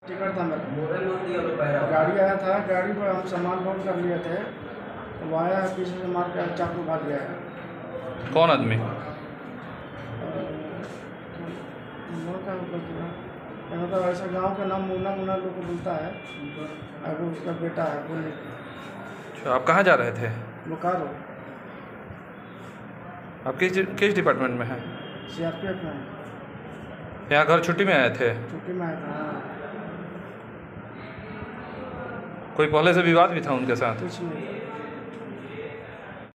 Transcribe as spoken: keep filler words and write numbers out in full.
Ticket था मेरा, गाड़ी आया था, गाड़ी पर हम सामान लोड कर लिए थे, तो वो आया है पीछे से मार के चाकू भाग गया है। कौन आदमी? मतलब ऐसा गांव का नाम मुन्ना मुन्ना लोग को बोलता है, अब उसका बेटा है बोले। अच्छा, आप कहाँ जा रहे थे? बोकारो। आप किस किस डिपार्टमेंट में हैं? सी आर पी एफ में। यहाँ घर छुट्टी में आए थे? छुट्टी में आया था। कोई पहले से विवाद भी था उनके साथ? कुछ नहीं।